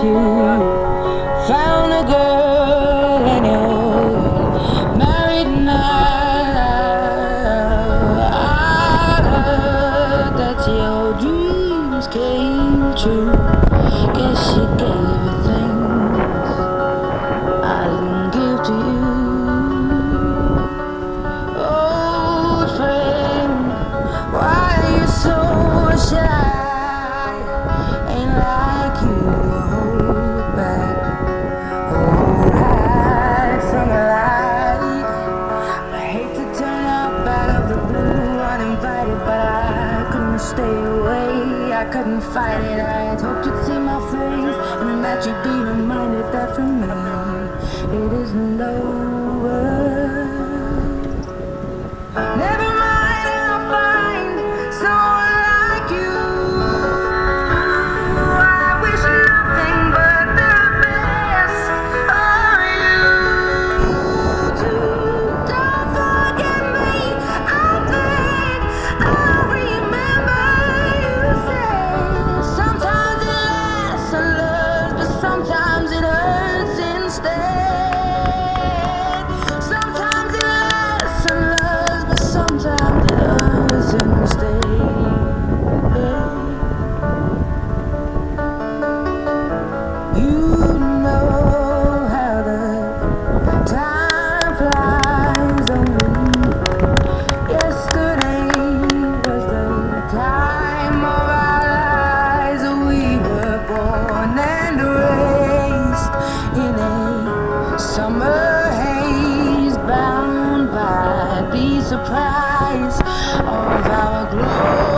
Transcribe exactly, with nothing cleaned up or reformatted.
you found a girl and you're married now. I heard that your dreams came true. Guess she gave you things I didn't give to you. Old friend, why are you so shy? Ain't like you to hold back or hide from the light. I hate to turn up out of the blue uninvited, but I couldn't stay away. I couldn't fight it. I had hoped you'd see my face and that you'd be reminded that for me it isn't over. Never mind, I'll find someone like you. I wish nothing but the best for you too. Don't forget me. I think I'll remember you say sometimes it lasts and loves, but sometimes it hurts instead. Sometimes it lasts and loves, but sometimes it hurts instead. You know how the time flies on me. Yesterday was the time of our lives. We were born and raised in a summer haze, bound by the surprise of our glory.